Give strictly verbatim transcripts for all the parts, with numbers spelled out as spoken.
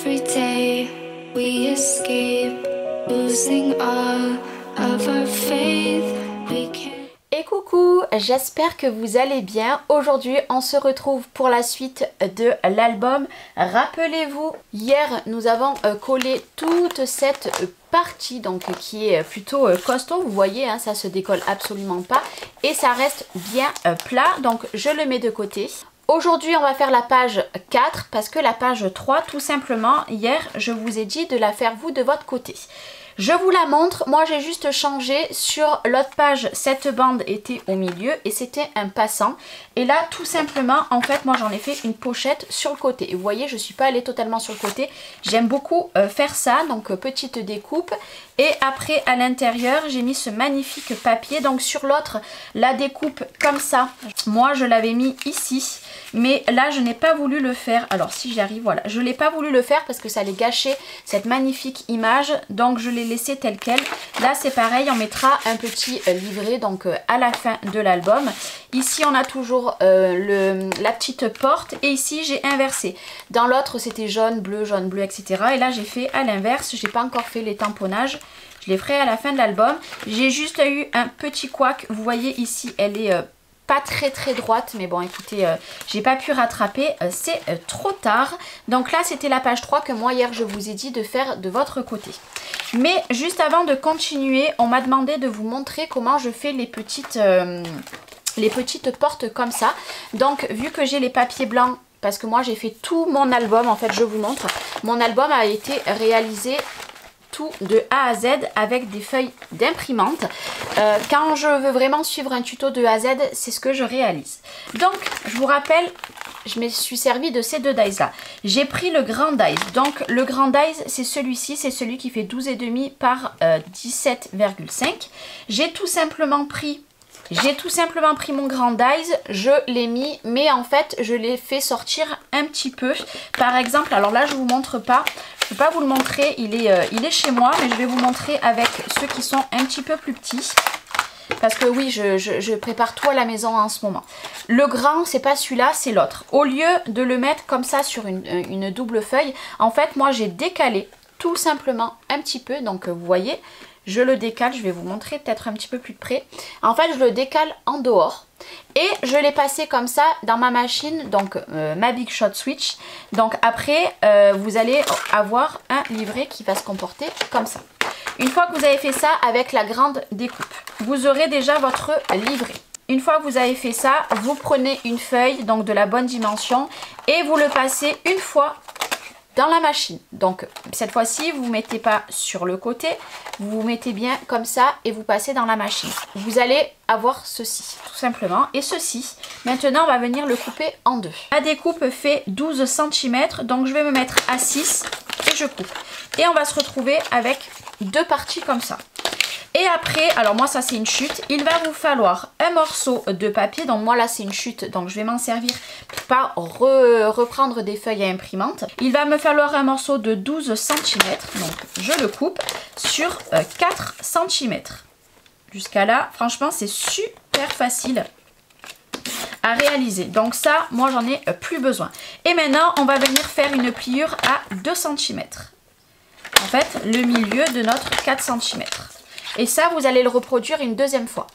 Every day we escape, losing all of our faith. We can't. Et coucou, j'espère que vous allez bien. Aujourd'hui on se retrouve pour la suite de l'album. Rappelez-vous, hier nous avons euh, collé toute cette euh, partie donc qui est plutôt euh, costaud. Vous voyez, hein, ça se décolle absolument pas et ça reste bien euh, plat. Donc je le mets de côté. Aujourd'hui on va faire la page quatre parce que la page trois, tout simplement, hier je vous ai dit de la faire vous de votre côté. Je vous la montre, moi j'ai juste changé, sur l'autre page cette bande était au milieu et c'était un passant. Et là tout simplement, en fait moi j'en ai fait une pochette sur le côté. Et vous voyez, je ne suis pas allée totalement sur le côté, j'aime beaucoup euh, faire ça, donc euh, petite découpe. Et après à l'intérieur j'ai mis ce magnifique papier, donc sur l'autre la découpe comme ça, moi je l'avais mis ici. Mais là je n'ai pas voulu le faire, alors si j'y arrive, voilà, je n'ai pas voulu le faire parce que ça allait gâcher cette magnifique image, donc je l'ai laissé tel quel. Là c'est pareil, on mettra un petit euh, livret donc euh, à la fin de l'album. Ici on a toujours euh, le, la petite porte et ici j'ai inversé. Dans l'autre c'était jaune, bleu, jaune, bleu, et cetera. Et là j'ai fait à l'inverse, j'ai pas encore fait les tamponnages. Je les ferai à la fin de l'album. J'ai juste eu un petit couac, vous voyez ici elle est... Euh, pas très très droite, mais bon écoutez, euh, j'ai pas pu rattraper, euh, c'est euh, trop tard. Donc là c'était la page trois que moi hier je vous ai dit de faire de votre côté. Mais juste avant de continuer, on m'a demandé de vous montrer comment je fais les petites, euh, les petites portes comme ça. Donc vu que j'ai les papiers blancs, parce que moi j'ai fait tout mon album, en fait je vous montre, mon album a été réalisé tout de A à Z avec des feuilles d'imprimante. Euh, quand je veux vraiment suivre un tuto de A à Z, c'est ce que je réalise. Donc, je vous rappelle, je me suis servi de ces deux dies là. J'ai pris le grand dies. Donc, le grand dies, c'est celui-ci, c'est celui qui fait douze virgule cinq par euh, dix-sept virgule cinq. J'ai tout simplement pris... J'ai tout simplement pris mon grand dies, je l'ai mis, mais en fait je l'ai fait sortir un petit peu. Par exemple, alors là je vous montre pas, je ne vais pas vous le montrer, il est, euh, il est chez moi, mais je vais vous montrer avec ceux qui sont un petit peu plus petits. Parce que oui, je, je, je prépare tout à la maison en ce moment. Le grand, c'est pas celui-là, c'est l'autre. Au lieu de le mettre comme ça sur une, une double feuille, en fait moi j'ai décalé tout simplement un petit peu, donc vous voyez... Je le décale, je vais vous montrer peut-être un petit peu plus de près. En fait, je le décale en dehors. Et je l'ai passé comme ça dans ma machine, donc euh, ma Big Shot Switch. Donc après, euh, vous allez avoir un livret qui va se comporter comme ça. Une fois que vous avez fait ça avec la grande découpe, vous aurez déjà votre livret. Une fois que vous avez fait ça, vous prenez une feuille, donc de la bonne dimension, et vous le passez une fois dans la machine. Donc cette fois-ci vous ne mettez pas sur le côté, vous vous mettez bien comme ça et vous passez dans la machine. Vous allez avoir ceci tout simplement, et ceci maintenant on va venir le couper en deux. La découpe fait douze centimètres, donc je vais me mettre à six et je coupe. Et on va se retrouver avec deux parties comme ça. Et après, alors moi ça c'est une chute, il va vous falloir un morceau de papier, donc moi là c'est une chute, donc je vais m'en servir pour pas re reprendre des feuilles à imprimante. Il va me falloir un morceau de douze centimètres, donc je le coupe sur euh, quatre centimètres. Jusqu'à là, franchement c'est super facile à réaliser. Donc ça, moi j'en ai euh, plus besoin. Et maintenant, on va venir faire une pliure à deux centimètres. En fait, le milieu de notre quatre centimètres. Et ça, vous allez le reproduire une deuxième fois.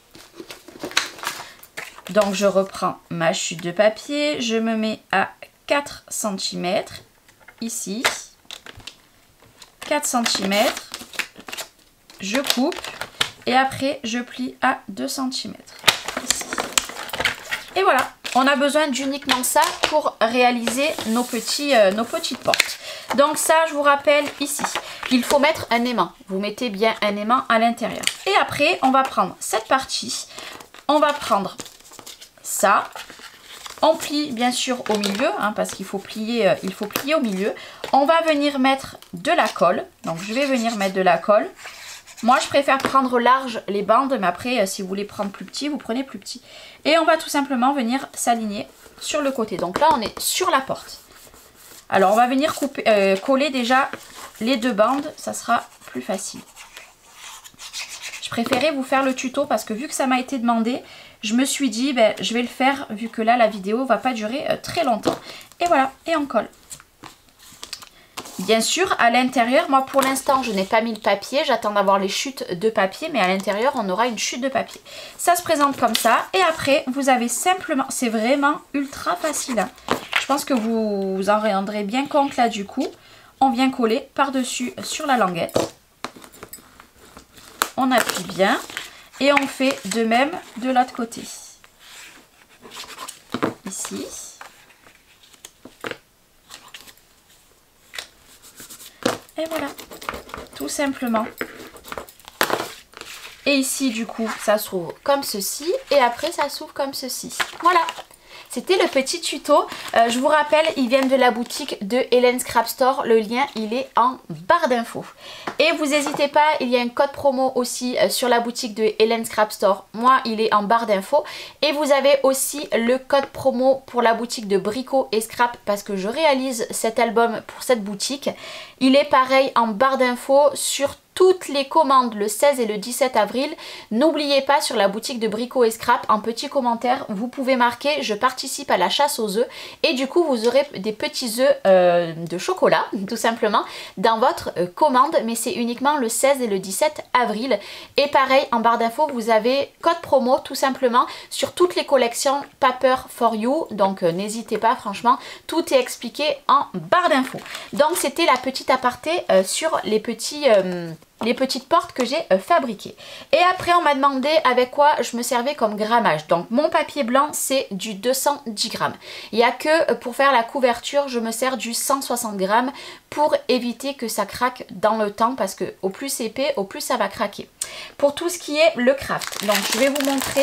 Donc, je reprends ma chute de papier. Je me mets à quatre centimètres. Ici. quatre centimètres. Je coupe. Et après, je plie à deux centimètres. Ici. Et voilà. On a besoin d'uniquement ça pour réaliser nos, petits, euh, nos petites portes. Donc ça, je vous rappelle ici, il faut mettre un aimant. Vous mettez bien un aimant à l'intérieur. Et après, on va prendre cette partie. On va prendre ça. On plie bien sûr au milieu, hein, parce qu'il faut plier, euh, il faut plier au milieu. On va venir mettre de la colle. Donc je vais venir mettre de la colle. Moi, je préfère prendre large les bandes, mais après, euh, si vous voulez prendre plus petit, vous prenez plus petit. Et on va tout simplement venir s'aligner sur le côté. Donc là, on est sur la porte. Alors, on va venir couper, euh, coller déjà les deux bandes, ça sera plus facile. Je préférais vous faire le tuto parce que vu que ça m'a été demandé, je me suis dit, ben, je vais le faire vu que là, la vidéo va pas durer euh, très longtemps. Et voilà, et on colle. Bien sûr, à l'intérieur, moi pour l'instant je n'ai pas mis le papier, j'attends d'avoir les chutes de papier, mais à l'intérieur on aura une chute de papier. Ça se présente comme ça, et après vous avez simplement, c'est vraiment ultra facile, hein. Je pense que vous vous en rendrez bien compte là du coup. On vient coller par-dessus sur la languette. On appuie bien, et on fait de même de l'autre côté. Ici. Et voilà, tout simplement. Et ici, du coup, ça s'ouvre comme ceci. Et après, ça s'ouvre comme ceci. Voilà. C'était le petit tuto. Euh, je vous rappelle, ils viennent de la boutique de Hélène Scrap Store. Le lien, il est en barre d'infos. Et vous n'hésitez pas, il y a un code promo aussi euh, sur la boutique de Hélène Scrap Store. Moi, il est en barre d'infos. Et vous avez aussi le code promo pour la boutique de Brico et Scrap parce que je réalise cet album pour cette boutique. Il est pareil en barre d'infos sur toutes les commandes le seize et le dix-sept avril. N'oubliez pas sur la boutique de Brico et Scrap, en petit commentaire, vous pouvez marquer « Je participe à la chasse aux œufs » et du coup vous aurez des petits œufs euh, de chocolat, tout simplement, dans votre euh, commande, mais c'est uniquement le seize et le dix-sept avril. Et pareil, en barre d'infos, vous avez code promo, tout simplement, sur toutes les collections Paper for You, donc euh, n'hésitez pas, franchement, tout est expliqué en barre d'infos. Donc c'était la petite aparté euh, sur les petits... Euh, les petites portes que j'ai euh, fabriquées. Et après on m'a demandé avec quoi je me servais comme grammage. Donc mon papier blanc c'est du deux cent dix grammes. Il n'y a que euh, pour faire la couverture je me sers du cent soixante grammes pour éviter que ça craque dans le temps parce que au plus c'est épais au plus ça va craquer. Pour tout ce qui est le craft, donc je vais vous montrer.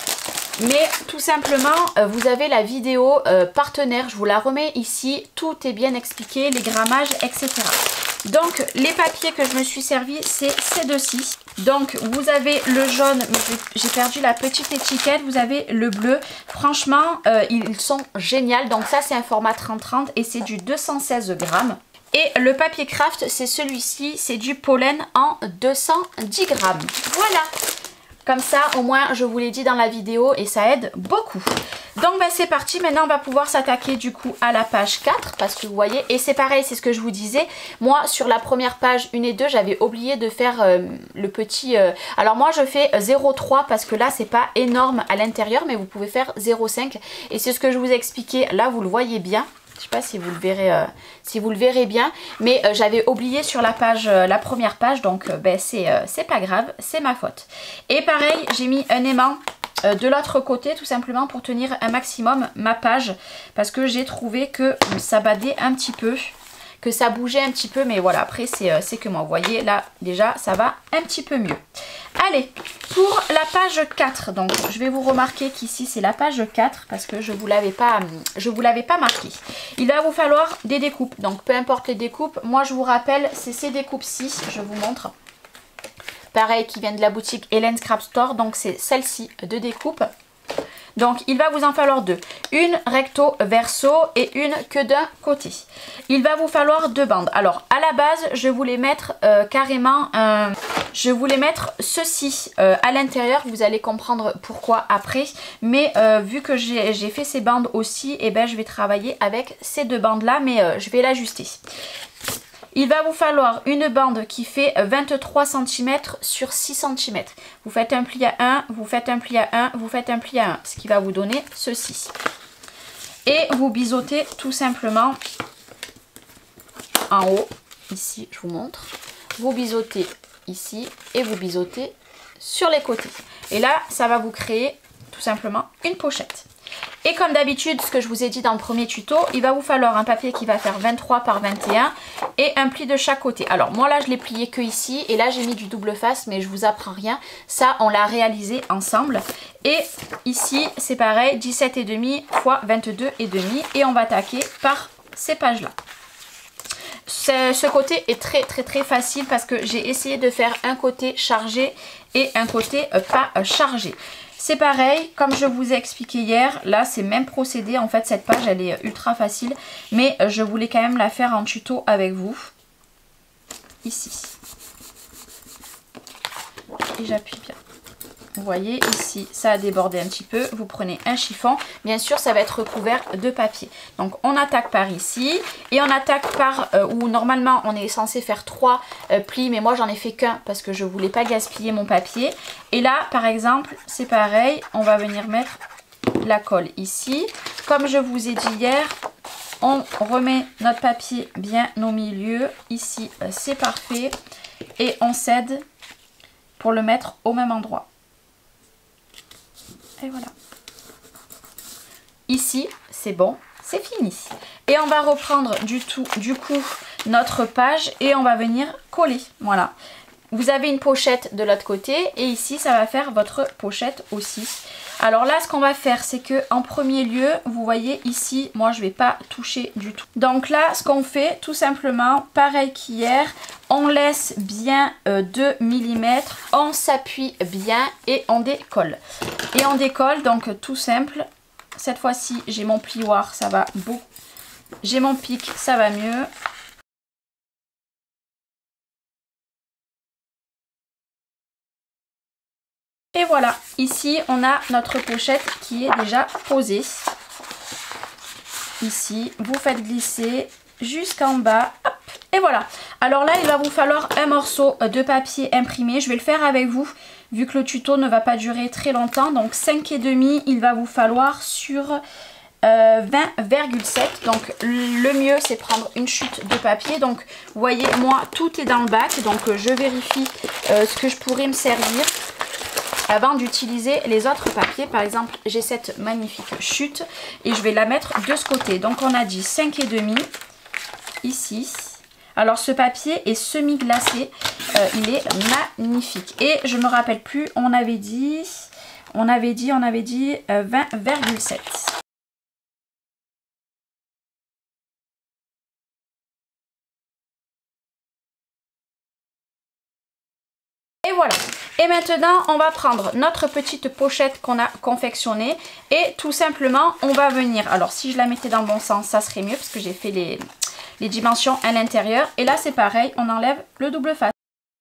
Mais tout simplement, euh, vous avez la vidéo euh, partenaire, je vous la remets ici, tout est bien expliqué, les grammages, et cetera. Donc les papiers que je me suis servi, c'est ces deux-ci. Donc vous avez le jaune, mais j'ai perdu la petite étiquette, vous avez le bleu. Franchement, euh, ils sont géniaux. Donc ça c'est un format trente trente et c'est du deux cent seize grammes. Et le papier craft, c'est celui-ci, c'est du pollen en deux cent dix grammes. Voilà. Comme ça, au moins, je vous l'ai dit dans la vidéo et ça aide beaucoup. Donc, bah, c'est parti. Maintenant, on va pouvoir s'attaquer du coup à la page quatre parce que vous voyez, et c'est pareil, c'est ce que je vous disais. Moi, sur la première page un et deux, j'avais oublié de faire euh, le petit... Euh... Alors, moi, je fais zéro virgule trois parce que là, c'est pas énorme à l'intérieur, mais vous pouvez faire zéro virgule cinq. Et c'est ce que je vous ai expliqué. Là, vous le voyez bien. Je sais pas si vous le verrez, euh, si vous le verrez bien, mais euh, j'avais oublié sur la page, euh, la première page, donc euh, ben, c'est euh, c'est pas grave, c'est ma faute. Et pareil, j'ai mis un aimant euh, de l'autre côté, tout simplement pour tenir un maximum ma page, parce que j'ai trouvé que ça badait un petit peu, que ça bougeait un petit peu, mais voilà, après c'est euh, c'est que moi, vous voyez, là déjà ça va un petit peu mieux. Allez, pour la page quatre, donc je vais vous remarquer qu'ici c'est la page quatre parce que je ne vous l'avais pas, je vous l'avais pas marqué. Il va vous falloir des découpes, donc peu importe les découpes, moi je vous rappelle, c'est ces découpes-ci, je vous montre. Pareil, qui viennent de la boutique Hélène Scrap Store, donc c'est celle-ci de découpe. Donc il va vous en falloir deux, une recto verso et une que d'un côté. Il va vous falloir deux bandes. Alors à la base je voulais mettre euh, carrément, euh, je voulais mettre ceci euh, à l'intérieur, vous allez comprendre pourquoi après. Mais euh, vu que j'ai fait ces bandes aussi, et eh ben, je vais travailler avec ces deux bandes là, mais euh, je vais l'ajuster. Il va vous falloir une bande qui fait vingt-trois centimètres sur six centimètres. Vous faites un pli à un, vous faites un pli à un, vous faites un pli à un. Ce qui va vous donner ceci. Et vous biseautez tout simplement en haut. Ici, je vous montre. Vous biseautez ici et vous biseautez sur les côtés. Et là, ça va vous créer tout simplement une pochette. Et comme d'habitude, ce que je vous ai dit dans le premier tuto, il va vous falloir un papier qui va faire vingt-trois par vingt et un et un pli de chaque côté. Alors moi là je l'ai plié que ici et là j'ai mis du double face, mais je vous apprends rien. Ça on l'a réalisé ensemble. Et ici c'est pareil, dix-sept et demi fois vingt-deux et demi et on va attaquer par ces pages là. Ce, ce côté est très très très facile parce que j'ai essayé de faire un côté chargé et un côté euh, pas euh, chargé. C'est pareil, comme je vous ai expliqué hier, là c'est même procédé, en fait cette page elle est ultra facile, mais je voulais quand même la faire en tuto avec vous, ici, et j'appuie bien, Vous voyez ici, ça a débordé un petit peu. Vous prenez un chiffon. Bien sûr, ça va être recouvert de papier. Donc, on attaque par ici. Et on attaque par euh, où normalement, on est censé faire trois euh, plis. Mais moi, j'en ai fait qu'un parce que je ne voulais pas gaspiller mon papier. Et là, par exemple, c'est pareil. On va venir mettre la colle ici. Comme je vous ai dit hier, on remet notre papier bien au milieu. Ici, euh, c'est parfait. Et on cède pour le mettre au même endroit. Et voilà. Ici, c'est bon, c'est fini. Et on va reprendre du, tout, du coup notre page et on va venir coller. Voilà. Vous avez une pochette de l'autre côté et ici, ça va faire votre pochette aussi. Alors là, ce qu'on va faire, c'est que en premier lieu, vous voyez ici, moi, je ne vais pas toucher du tout. Donc là, ce qu'on fait, tout simplement, pareil qu'hier, on laisse bien euh, deux millimètres, on s'appuie bien et on décolle. Et on décolle, donc tout simple. Cette fois-ci, j'ai mon plioir, ça va beau. J'ai mon pic, ça va mieux. Et voilà, ici, on a notre pochette qui est déjà posée. Ici, vous faites glisser jusqu'en bas. Hop, et voilà. Alors là, il va vous falloir un morceau de papier imprimé. Je vais le faire avec vous, vu que le tuto ne va pas durer très longtemps. Donc cinq et demi, il va vous falloir sur euh, vingt virgule sept. Donc le mieux, c'est prendre une chute de papier. Donc vous voyez, moi, tout est dans le bac. Donc euh, je vérifie euh, ce que je pourrais me servir avant d'utiliser les autres papiers. Par exemple, j'ai cette magnifique chute et je vais la mettre de ce côté. Donc on a dit cinq et demi ici. Alors ce papier est semi-glacé, euh, il est magnifique. Et je me rappelle plus, on avait dit, on avait dit, on avait dit euh, vingt virgule sept. Et voilà. Et maintenant, on va prendre notre petite pochette qu'on a confectionnée et tout simplement, on va venir... Alors, si je la mettais dans le bon sens, ça serait mieux parce que j'ai fait les, les dimensions à l'intérieur. Et là, c'est pareil, on enlève le double face.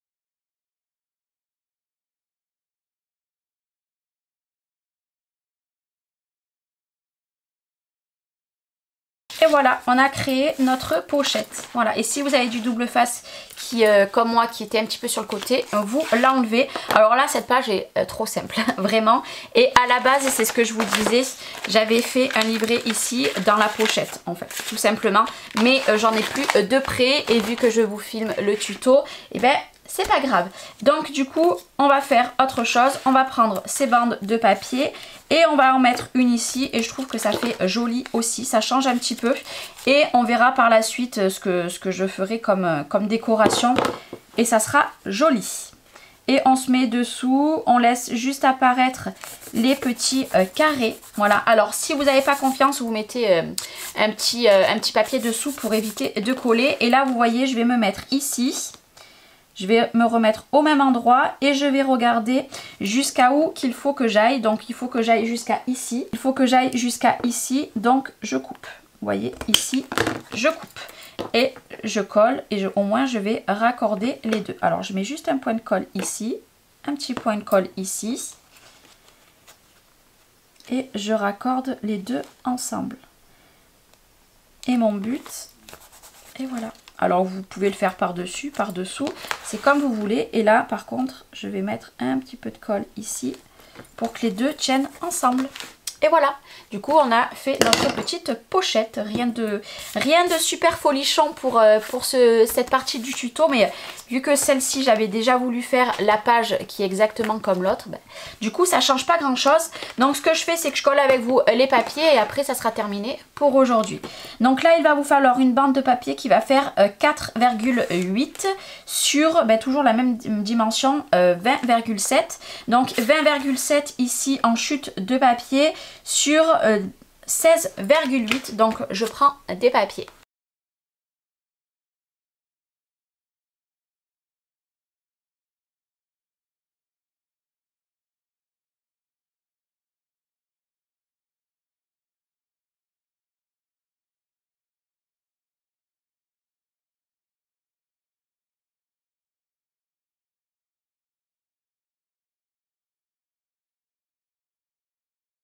Et voilà, on a créé notre pochette. Voilà, et si vous avez du double face qui, euh, comme moi, qui était un petit peu sur le côté, vous l'enlevez. Alors là, cette page est euh, trop simple, vraiment. Et à la base, c'est ce que je vous disais, j'avais fait un livret ici dans la pochette, en fait, tout simplement. Mais euh, j'en ai plus euh, de près et vu que je vous filme le tuto, et ben c'est pas grave. Donc du coup, on va faire autre chose. On va prendre ces bandes de papier et on va en mettre une ici. Et je trouve que ça fait joli aussi. Ça change un petit peu. Et on verra par la suite ce que, ce que je ferai comme, comme décoration. Et ça sera joli. Et on se met dessous. On laisse juste apparaître les petits euh, carrés. Voilà. Alors si vous n'avez pas confiance, vous mettez euh, un, petit, euh, un petit papier dessous pour éviter de coller. Et là, vous voyez, je vais me mettre ici. Je vais me remettre au même endroit et je vais regarder jusqu'à où qu'il faut que j'aille. Donc il faut que j'aille jusqu'à ici. Il faut que j'aille jusqu'à ici. Donc je coupe. Vous voyez, ici, je coupe. Et je colle et je, au moins je vais raccorder les deux. Alors je mets juste un point de colle ici. Un petit point de colle ici. Et je raccorde les deux ensemble. Et mon but, et voilà. Alors vous pouvez le faire par-dessus, par-dessous, c'est comme vous voulez. Et là par contre, je vais mettre un petit peu de colle ici pour que les deux tiennent ensemble. Et voilà, du coup on a fait notre petite pochette, rien de, rien de super folichon pour, euh, pour ce, cette partie du tuto, mais vu que celle-ci j'avais déjà voulu faire la page qui est exactement comme l'autre, ben, du coup ça change pas grand chose. Donc ce que je fais, c'est que je colle avec vous les papiers et après ça sera terminé pour aujourd'hui. Donc là il va vous falloir une bande de papier qui va faire euh, quatre virgule huit sur ben, toujours la même dimension, euh, vingt virgule sept. Donc vingt virgule sept ici en chute de papier sur euh, seize virgule huit. Donc je prends des papiers.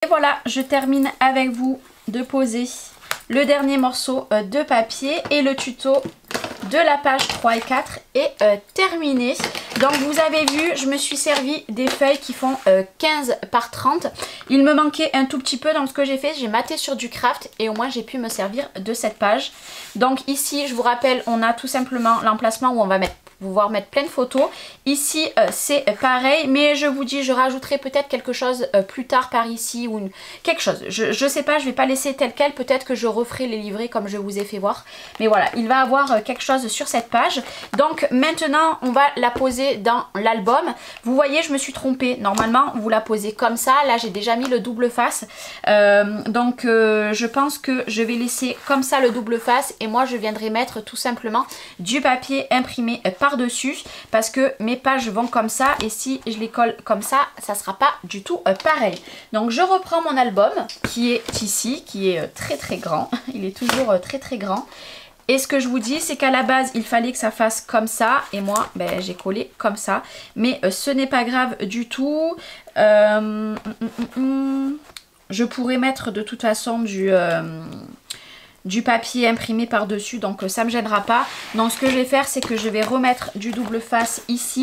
voilà, je termine avec vous de poser le dernier morceau euh, de papier et le tuto de la page trois et quatre est euh, terminé. Donc vous avez vu, je me suis servi des feuilles qui font euh, quinze par trente. Il me manquait un tout petit peu, donc ce que j'ai fait, j'ai maté sur du craft et au moins j'ai pu me servir de cette page. Donc ici, je vous rappelle, on a tout simplement l'emplacement où on va mettre, pouvoir mettre plein de photos. Ici, euh, c'est pareil, mais je vous dis, je rajouterai peut-être quelque chose euh, plus tard par ici ou une... quelque chose. Je, je sais pas, je vais pas laisser tel quel, peut-être que je referai les livrets comme je vous ai fait voir. Mais voilà, il va avoir euh, quelque chose sur cette page. Donc maintenant, on va la poser dans l'album. Vous voyez, je me suis trompée. Normalement, vous la posez comme ça. Là, j'ai déjà mis le double face. Euh, donc, euh, je pense que je vais laisser comme ça le double face. Et moi, je viendrai mettre tout simplement du papier imprimé par-dessus. Parce que mes pages vont comme ça. Et si je les colle comme ça, ça sera pas du tout euh, pareil. Donc, je reprends mon album qui est ici, qui est euh, très très grand. Il est toujours euh, très très grand. Et ce que je vous dis, c'est qu'à la base, il fallait que ça fasse comme ça. Et moi, ben, j'ai collé comme ça. Mais euh, ce n'est pas grave du tout. Euh, hum, hum, hum, je pourrais mettre de toute façon du, euh, du papier imprimé par-dessus. Donc, euh, ça ne me gênera pas. Donc, ce que je vais faire, c'est que je vais remettre du double face ici.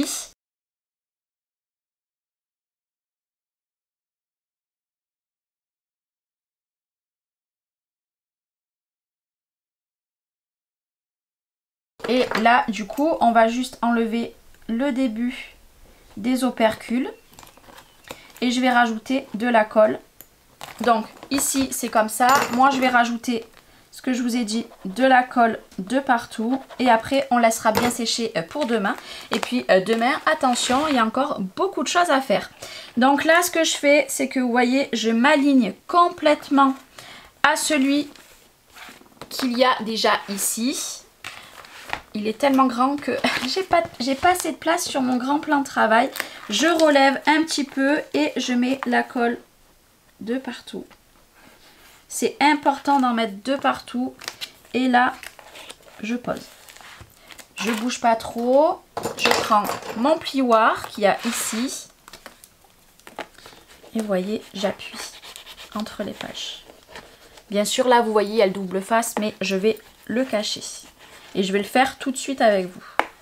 Et là, du coup, on va juste enlever le début des opercules. Et je vais rajouter de la colle. Donc, ici, c'est comme ça. Moi, je vais rajouter, ce que je vous ai dit, de la colle de partout. Et après, on laissera bien sécher pour demain. Et puis, demain, attention, il y a encore beaucoup de choses à faire. Donc là, ce que je fais, c'est que, vous voyez, je m'aligne complètement à celui qu'il y a déjà ici. Il est tellement grand que j'ai pas, j'ai pas assez de place sur mon grand plan de travail. Je relève un petit peu et je mets la colle de partout. C'est important d'en mettre de partout. Et là, je pose. Je bouge pas trop. Je prends mon plioir qu'il y a ici. Et vous voyez, j'appuie entre les pages. Bien sûr, là, vous voyez, il y a le double face, mais je vais le cacher. Et je vais le faire tout de suite avec vous.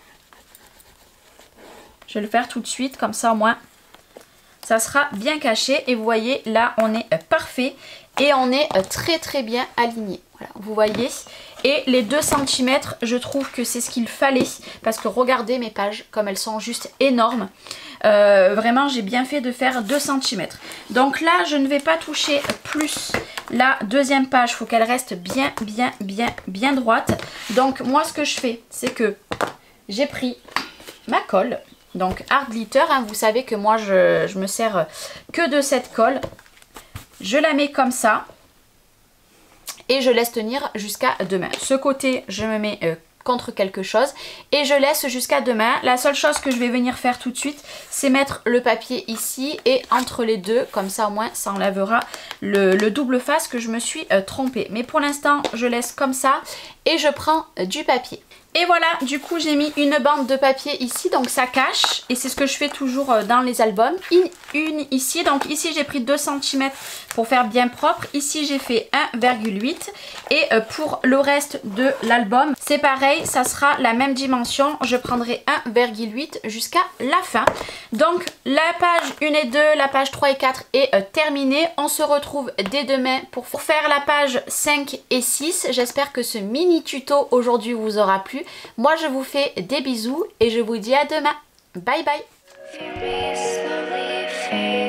Je vais le faire tout de suite, comme ça au moins, ça sera bien caché. Et vous voyez, là, on est parfait. Et on est très très bien aligné. Voilà, vous voyez. Et les deux centimètres, je trouve que c'est ce qu'il fallait. Parce que regardez mes pages, comme elles sont juste énormes. Euh, vraiment, j'ai bien fait de faire deux centimètres. Donc là, je ne vais pas toucher plus la deuxième page. Il faut qu'elle reste bien, bien, bien, bien droite. Donc moi, ce que je fais, c'est que j'ai pris ma colle. Donc Art Glitter, hein, vous savez que moi, je, je me sers que de cette colle. Je la mets comme ça. Et je laisse tenir jusqu'à demain. Ce côté, je me mets euh, contre quelque chose et je laisse jusqu'à demain. La seule chose que je vais venir faire tout de suite, c'est mettre le papier ici et entre les deux, comme ça au moins ça enlèvera le, le double face que je me suis euh, trompée. Mais pour l'instant, je laisse comme ça et je prends euh, du papier. Et voilà, du coup j'ai mis une bande de papier ici, donc ça cache. Et c'est ce que je fais toujours dans les albums. Une, une ici, donc ici j'ai pris deux centimètres pour faire bien propre. Ici j'ai fait un virgule huit. Et pour le reste de l'album, c'est pareil, ça sera la même dimension. Je prendrai un virgule huit jusqu'à la fin. Donc la page un et deux, la page trois et quatre est terminée. On se retrouve dès demain pour faire la page cinq et six. J'espère que ce mini tuto aujourd'hui vous aura plu. Moi je vous fais des bisous et je vous dis à demain. Bye bye.